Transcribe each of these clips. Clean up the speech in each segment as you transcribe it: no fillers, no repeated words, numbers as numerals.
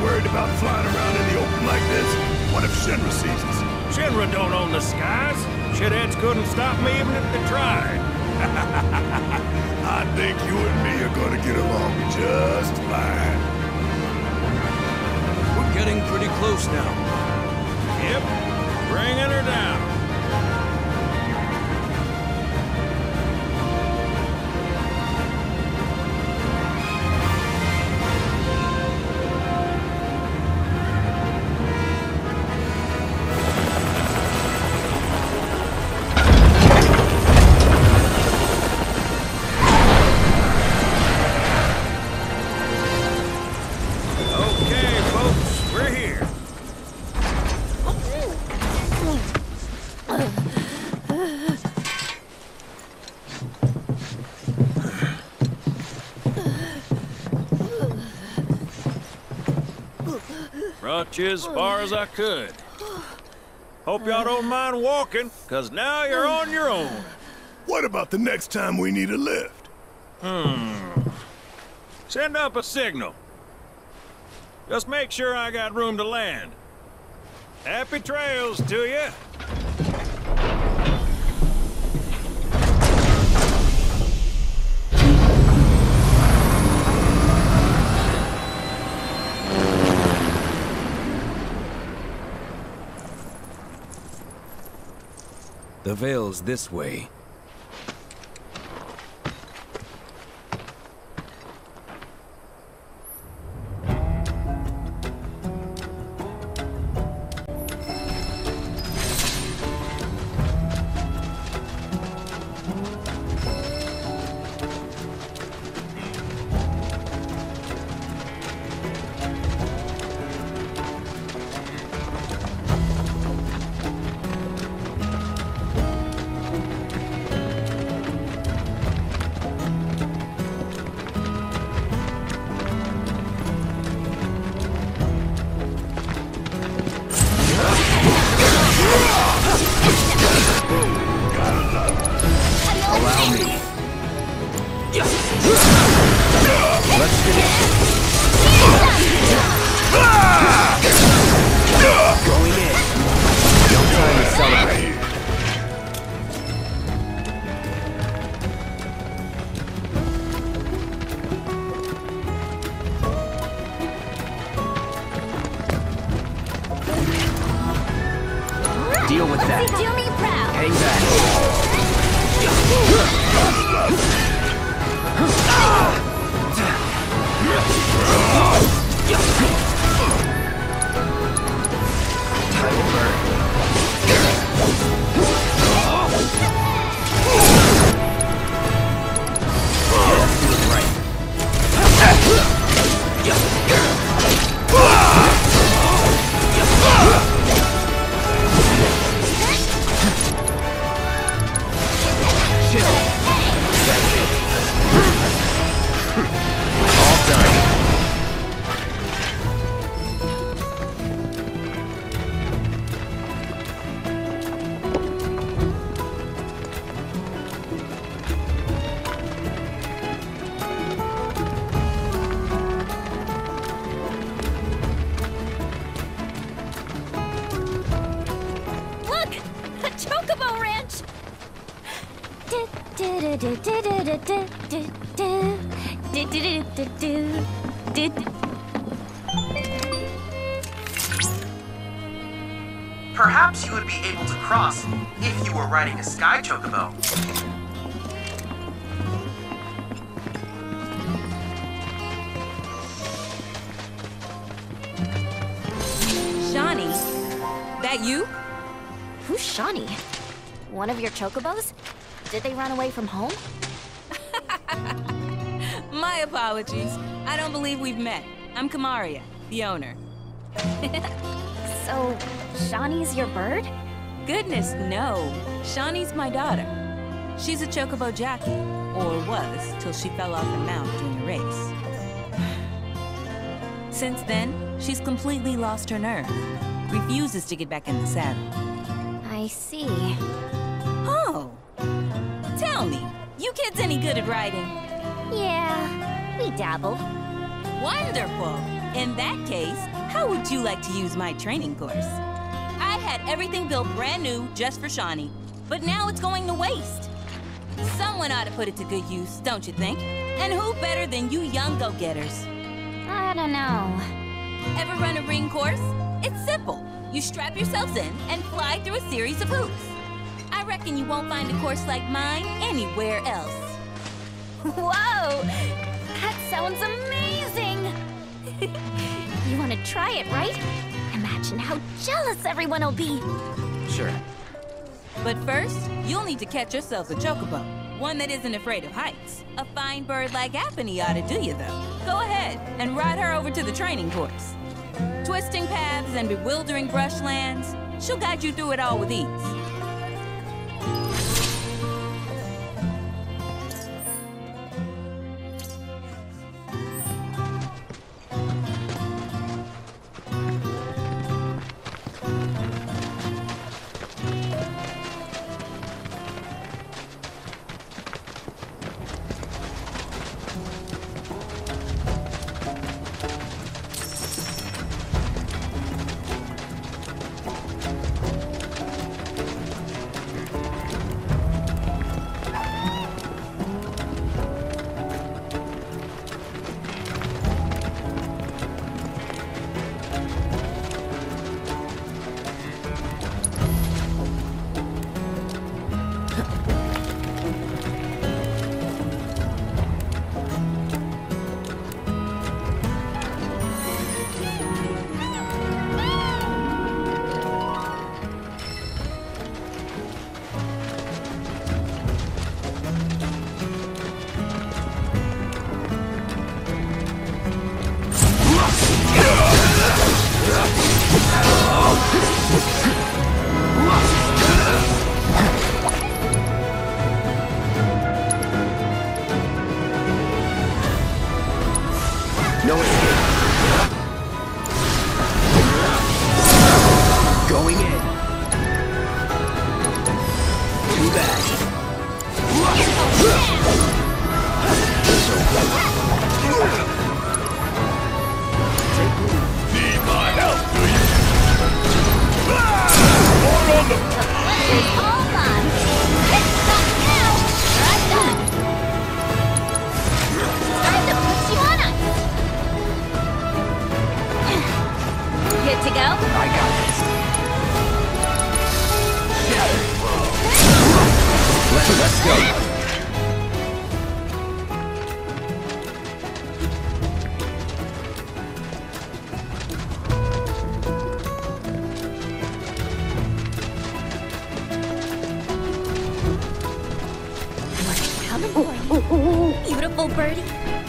worried about flying around in the open like this? What if Shinra sees us? Shinra don't own the skies. Shitheads couldn't stop me even if they tried. I think you and me are gonna get along just fine. We're getting pretty close now. Yep, bringing her down. Brought you as far as I could. Hope y'all don't mind walking, cause now you're on your own. What about the next time we need a lift? Send up a signal. Just make sure I got room to land. Happy trails to you. The Vale's this way. Deal with that. Do me proud. Hang back. Time to burn. Let's do it right. Perhaps you would be able to cross if you were riding a sky chocobo. Shawnee? That you? Who's Shawnee? One of your chocobos? Did they run away from home? My apologies. I don't believe we've met. I'm Kamaria, the owner. So, Shawnee's your bird? Goodness, no. Shawnee's my daughter. She's a chocobo jockey, or was, till she fell off her mount during a race. Since then, she's completely lost her nerve. Refuses to get back in the saddle. I see. Oh! Tell me, you kids any good at riding? Yeah, we dabble. Wonderful! In that case, how would you like to use my training course? I had everything built brand new just for Shawnee, but now it's going to waste. Someone ought to put it to good use, don't you think? And who better than you young go-getters? I don't know. Ever run a ring course? It's simple. You strap yourselves in and fly through a series of hoops. I reckon you won't find a course like mine anywhere else. Whoa! That sounds amazing! You want to try it, right? Imagine how jealous everyone will be. Sure. But first, you'll need to catch yourselves a chocobo. One that isn't afraid of heights. A fine bird like Apony ought to do you, though. Go ahead and ride her over to the training course. Twisting paths and bewildering brushlands, she'll guide you through it all with ease. No escape. Going in. Too bad. Need my help, do you? More on the... It's all mine. It's not now. I'm done. Time to put you on ice. Good to go? I got this. Let's go. Coming for you. Beautiful birdie.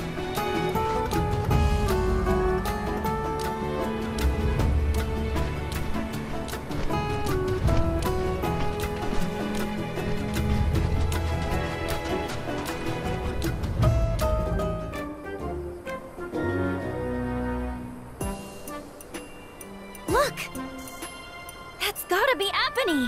Look! That's gotta be Apony!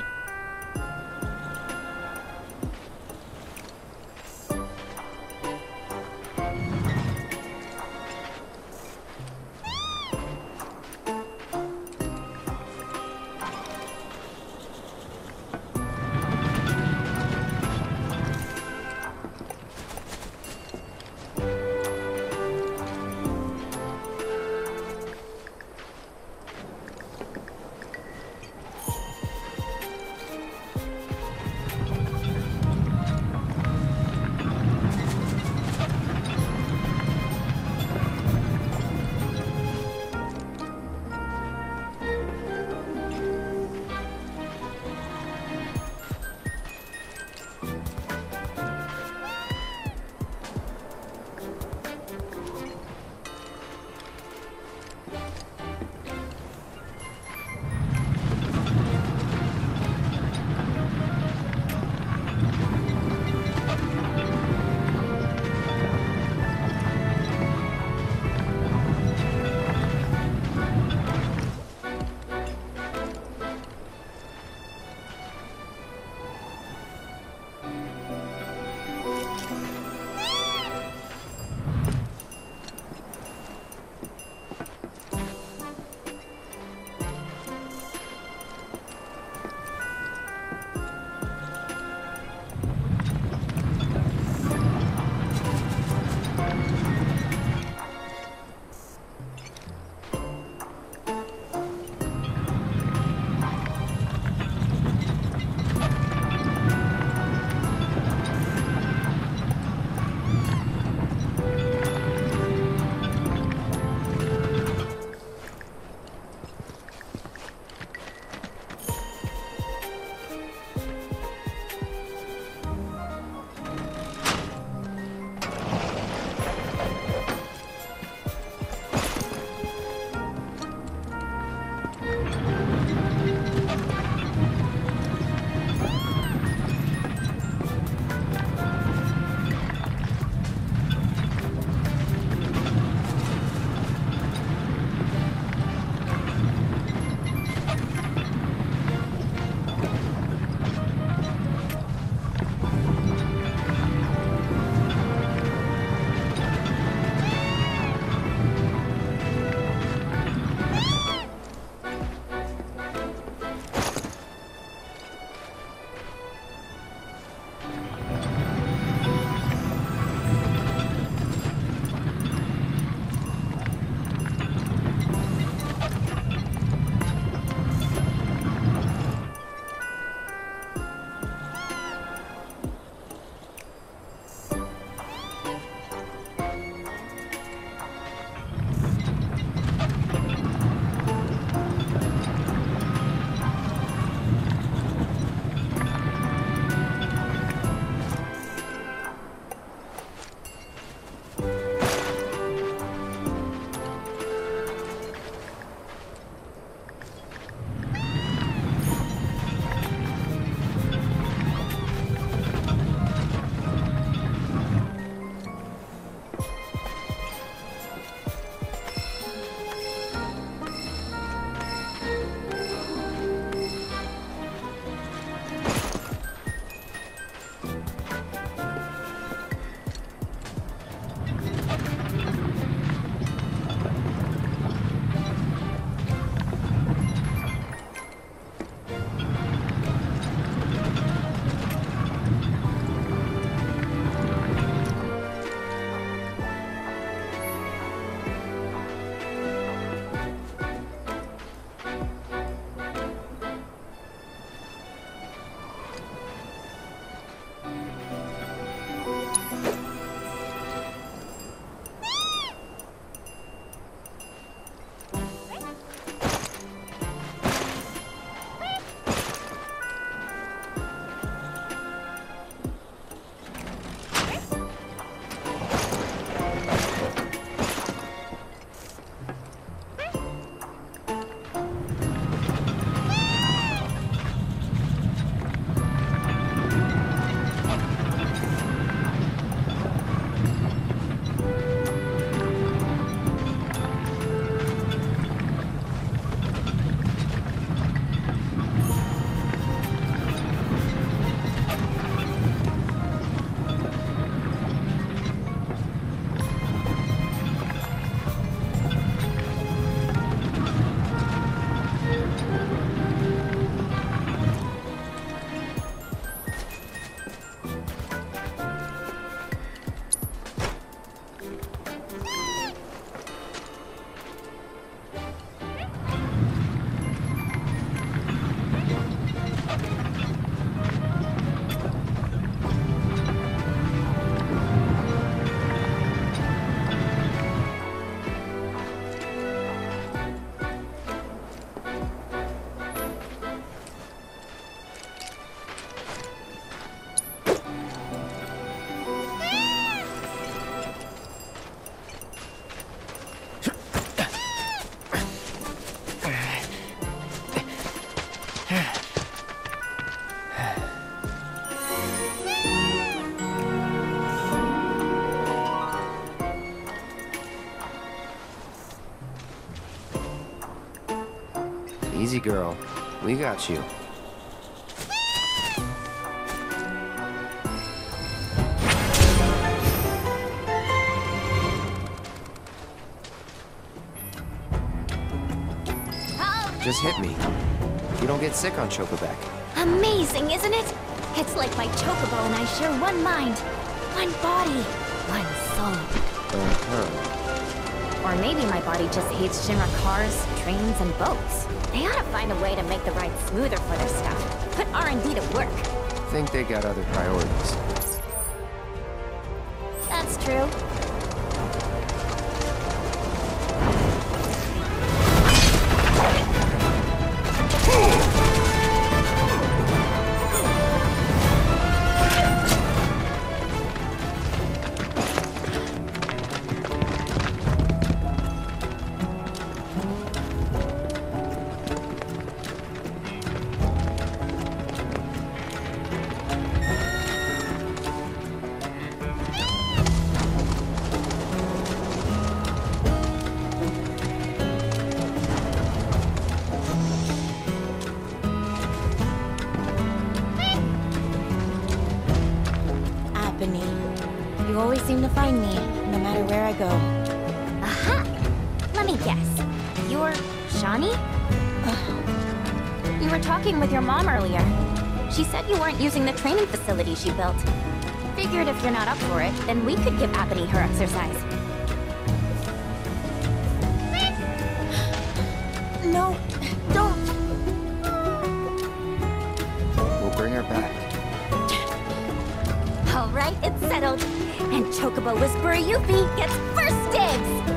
Easy, girl. We got you. Just hit me. You don't get sick on Chocoback. Amazing, isn't it? It's like my chocobo and I share one mind, one body, one soul. Or maybe my body just hates Shinra cars, trains, and boats. They ought to find a way to make the ride smoother for their stuff. Put R&D to work. Think they got other priorities. That's true. You always seem to find me, no matter where I go. Aha! Let me guess. You're Shani? You were talking with your mom earlier. She said you weren't using the training facility she built. Figured if you're not up for it, then we could give Apathy her exercise. No, don't! We'll bring her back. Alright, it's settled. And Chocobo Whisperer Yuffie gets first dibs!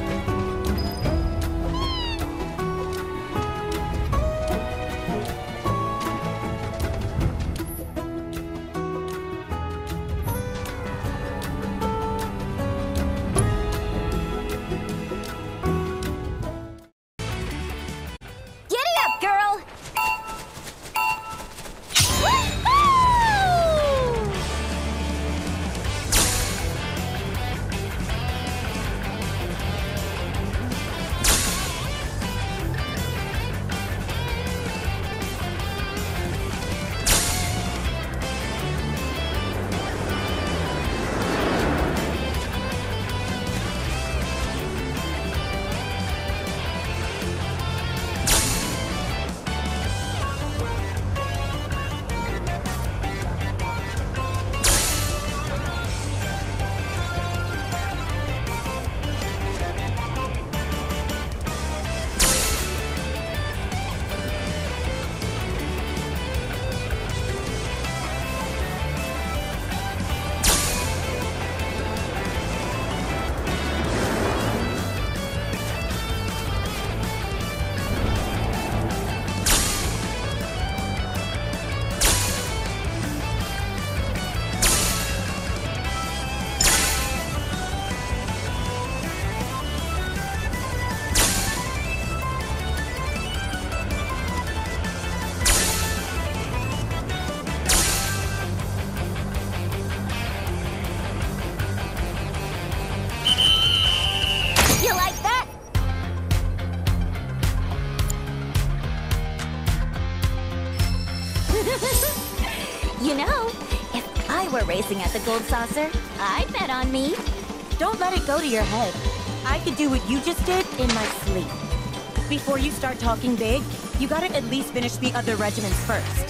You know, if I were racing at the Gold Saucer, I'd bet on me. Don't let it go to your head. I could do what you just did in my sleep. Before you start talking big, you gotta at least finish the other regiments first.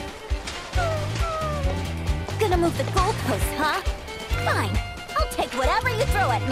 Gonna move the goalposts, huh? Fine. I'll take whatever you throw at me.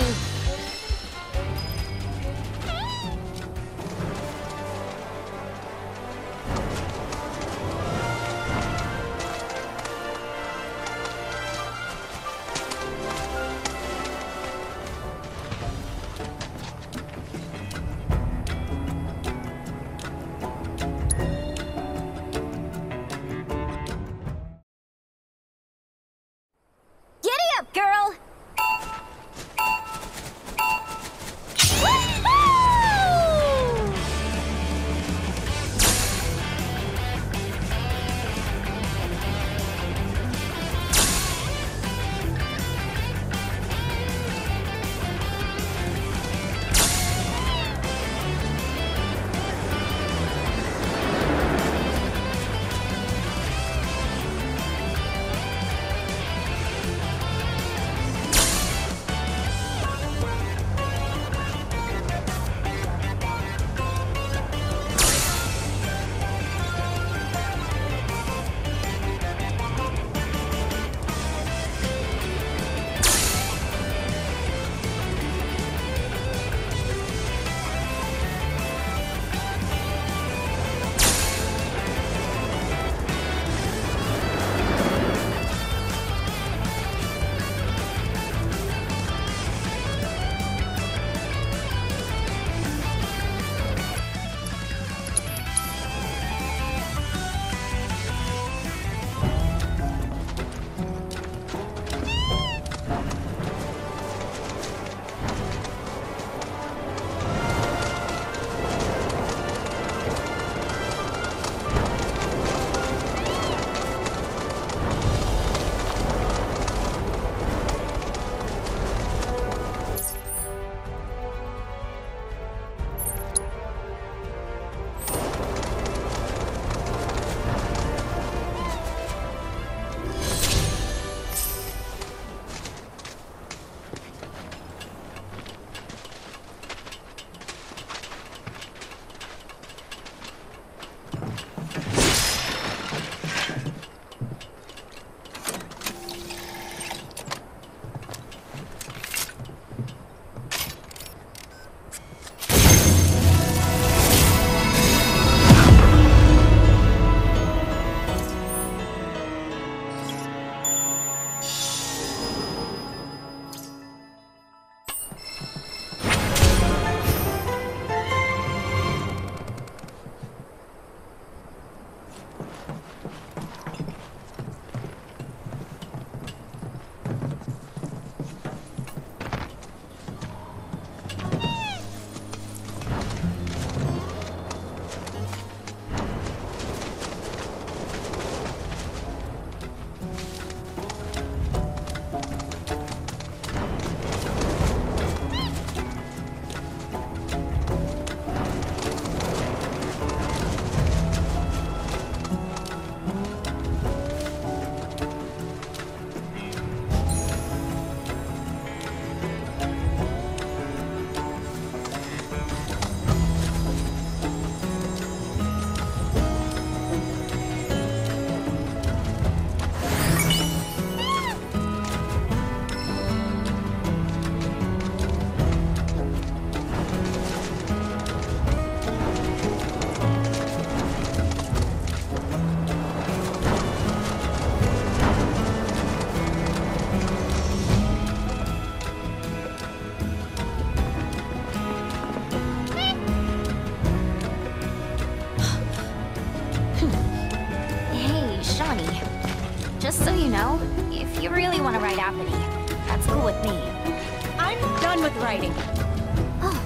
Just so you know, if you really want to ride Apathy, that's cool with me. I'm done with writing. Oh.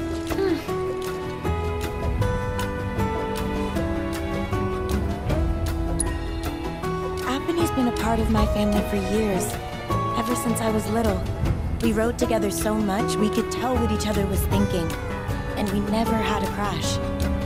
Apathy's been a part of my family for years. Ever since I was little. We rode together so much, we could tell what each other was thinking. And we never had a crash.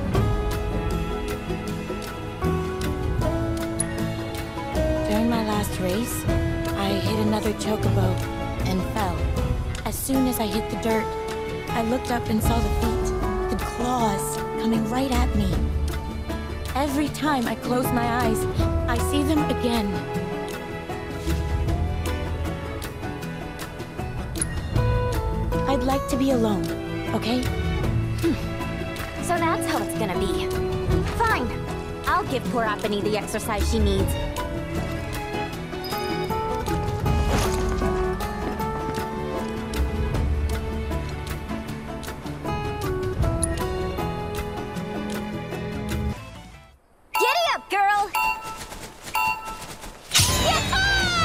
During my last race, I hit another chocobo and fell. As soon as I hit the dirt, I looked up and saw the feet, the claws, coming right at me. Every time I close my eyes, I see them again. I'd like to be alone, okay? So that's how it's gonna be. Fine. I'll give poor Apathy the exercise she needs. Giddy up, girl! Yeehaw!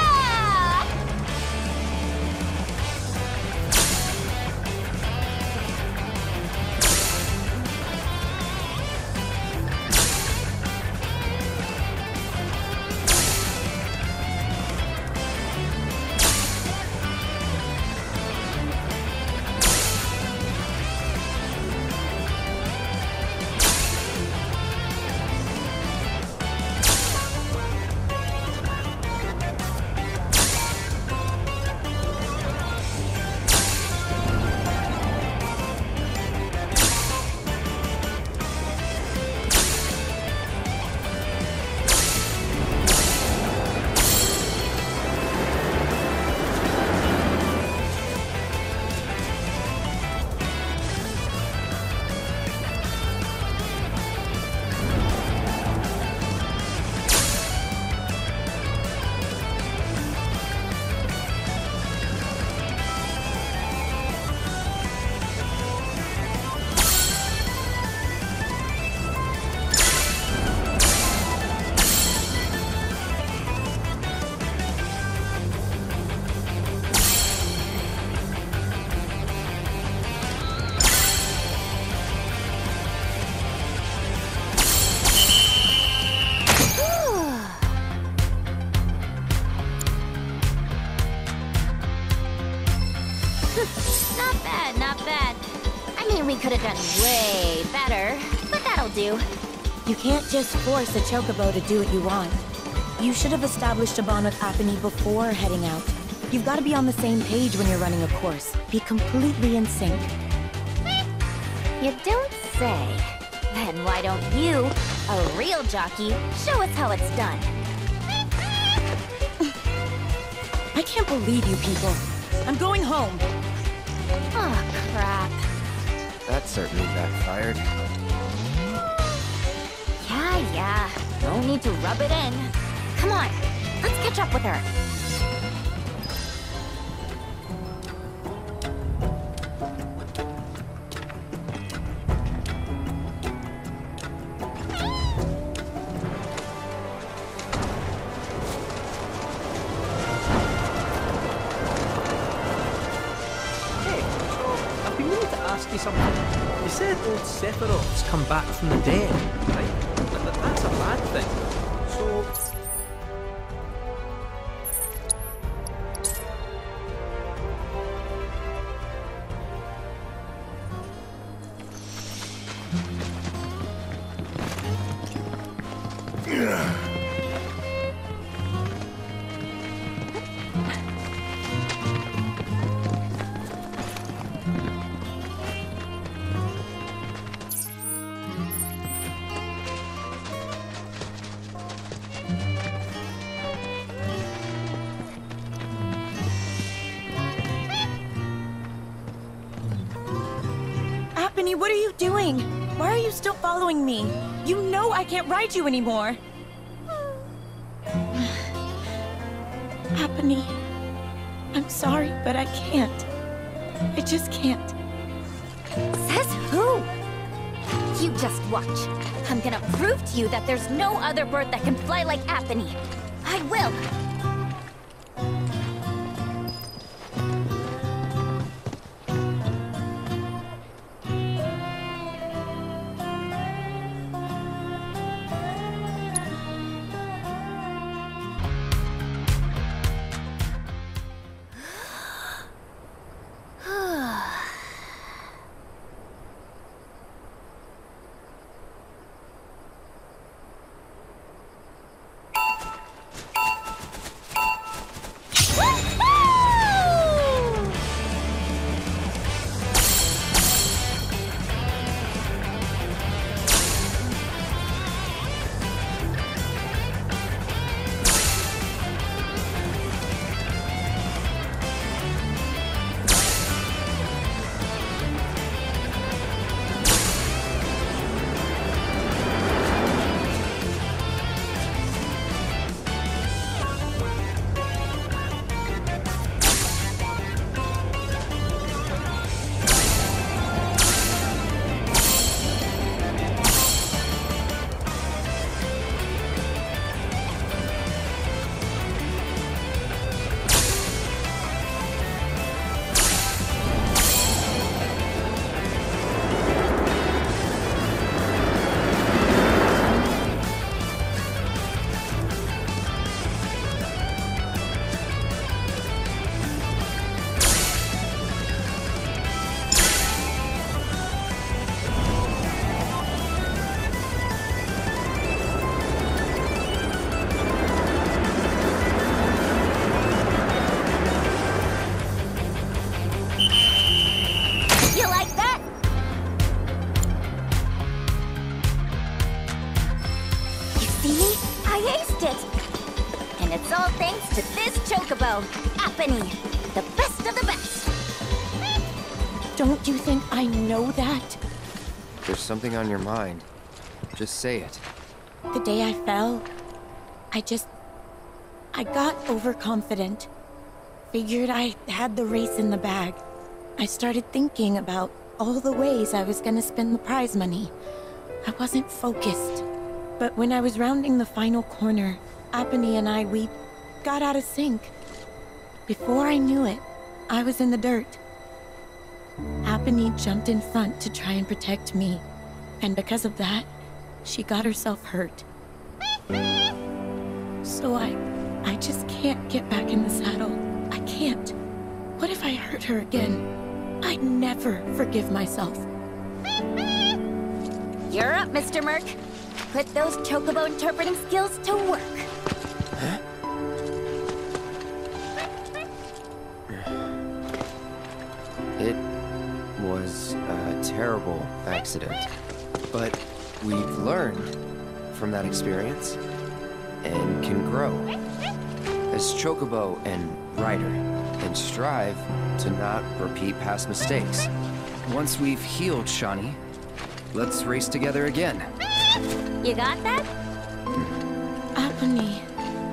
Not bad. I mean, we could have done way better, but that'll do. You can't just force a chocobo to do what you want. You should have established a bond with Apathy before heading out. You've got to be on the same page when you're running a course. Be completely in sync. You don't say. Then why don't you, a real jockey, show us how it's done? I can't believe you people. I'm going home. Oh, crap. That certainly backfired. Yeah. No need to rub it in. Come on, let's catch up with her. I've been meaning to ask you something. You said old Sephiroth's come back from the dead, right? But that's a bad thing. So... Apathy, what are you doing? Why are you still following me? You know I can't ride you anymore. Apathy, I'm sorry, but I can't. I just can't. Says who? You just watch. I'm gonna prove to you that there's no other bird that can fly like Apathy. I will. It's all thanks to this chocobo, Apony, the best of the best. Don't you think I know that? There's something on your mind. Just say it. The day I fell, I got overconfident. Figured I had the race in the bag. I started thinking about all the ways I was gonna spend the prize money. I wasn't focused. But when I was rounding the final corner, Apony and we got out of sync. Before I knew it, I was in the dirt. Apony jumped in front to try and protect me. And because of that, she got herself hurt. So I just can't get back in the saddle. I can't. What if I hurt her again? I'd never forgive myself. You're up, Mr. Merc. Put those chocobo interpreting skills to work. Huh? It was a terrible accident, but we've learned from that experience and can grow as chocobo and rider and strive to not repeat past mistakes. Once we've healed Shani, let's race together again. You got that? Apony.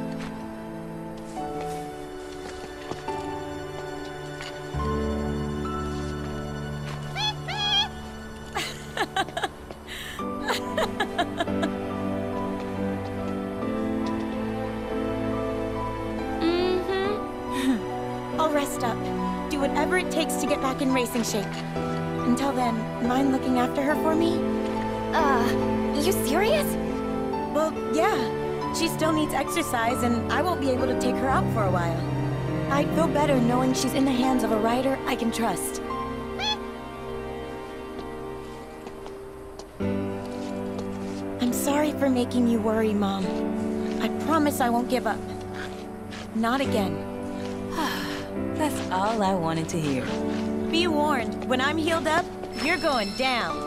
I'll rest up. Do whatever it takes to get back in racing shape. Until then, mind looking after her for me? You serious? Well, yeah. She still needs exercise, and I won't be able to take her out for a while. I'd feel better knowing she's in the hands of a rider I can trust. I'm sorry for making you worry, Mom. I promise I won't give up. Not again. That's all I wanted to hear. Be warned, when I'm healed up, you're going down.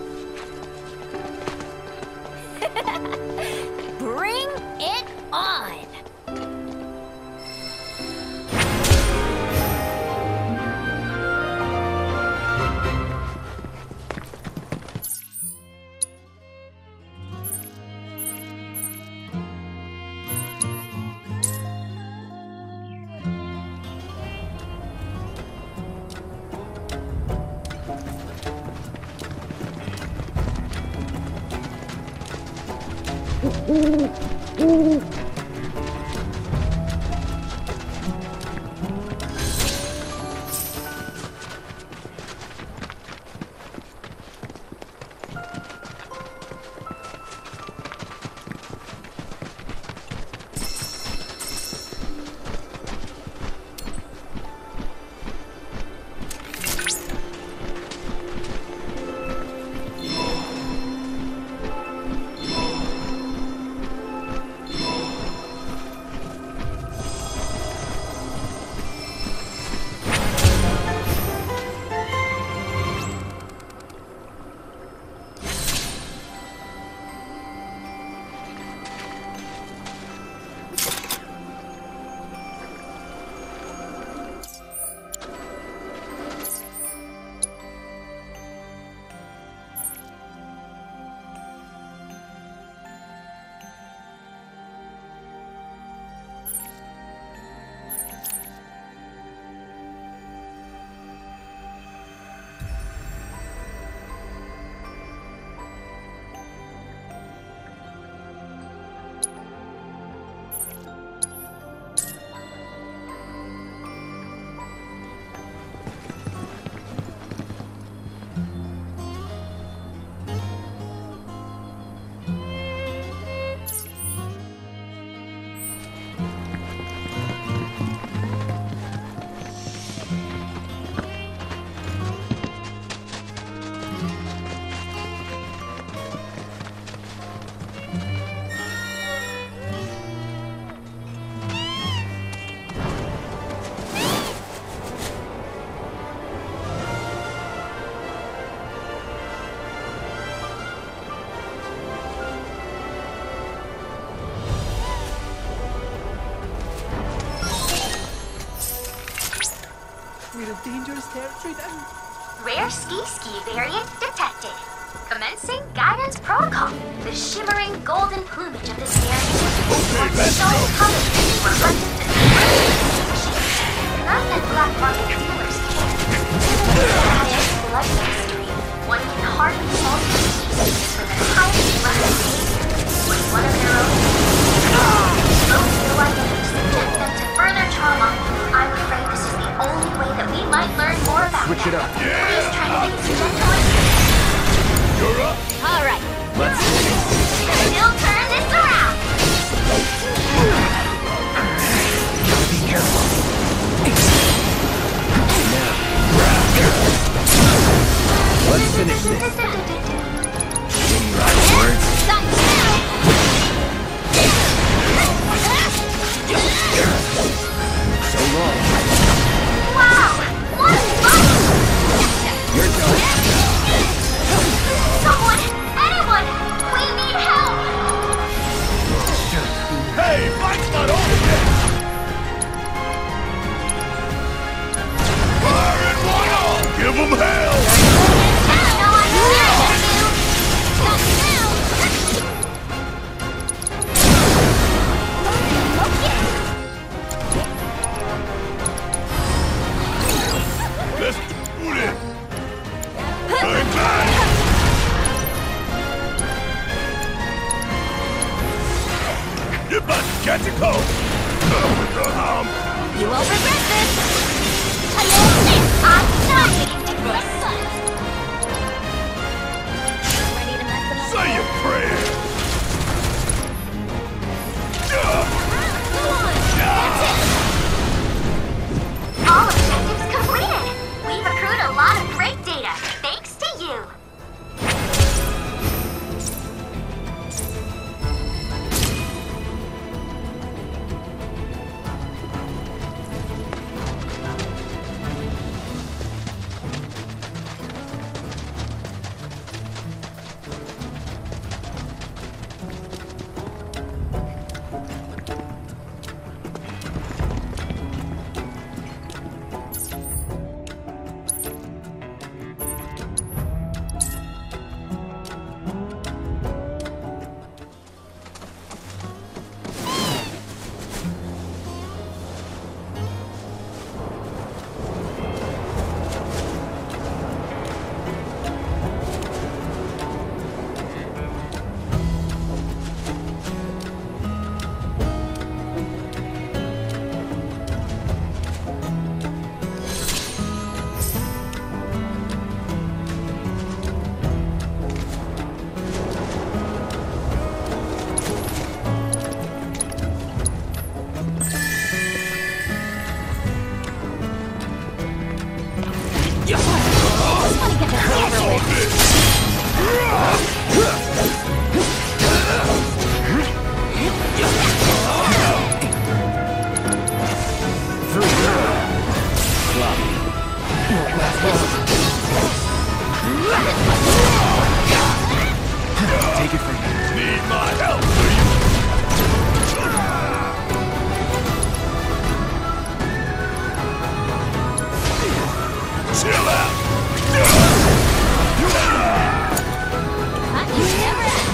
Bring it on! of dangerous territory now. Rare ski variant detected. Commencing guidance protocol. The shimmering golden plumage of this variant is so colored for hunted and not that black market dealers care. Given the blood history, one can hardly fault the species for their highly aggressive behavior. With one of their own, most feel like to subject them to further trauma. I'm afraid this is the only way that we might learn more about Switch it up. Please try to make it gentle. You're up. All right. Let's We'll turn this around. gotta be careful. Now, let's finish this. Any last words? So long. Wow! What fun! You're done. Someone! Anyone! We need help! Hey, fight's not over yet. Fire and one all. Give them hell. Let's do this. Bang, bang. You're about to catch a cold. With the hump. You won't regret this. I'm not getting Ready to mess them up? Say your prayers. All objectives completed! We've accrued a lot of great data, thanks to you! Take it from me. Need my help, do you? Chill out. You never asked.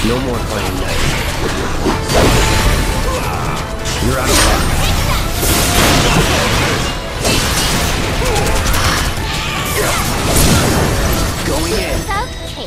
No more playing nice. You're out of luck. Going in. Okay.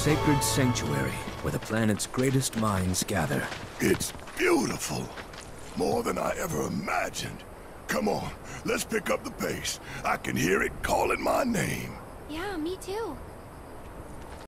sacred sanctuary where the planet's greatest minds gather. It's beautiful. More than I ever imagined. Come on, let's pick up the pace. I can hear it calling my name. Yeah, me too.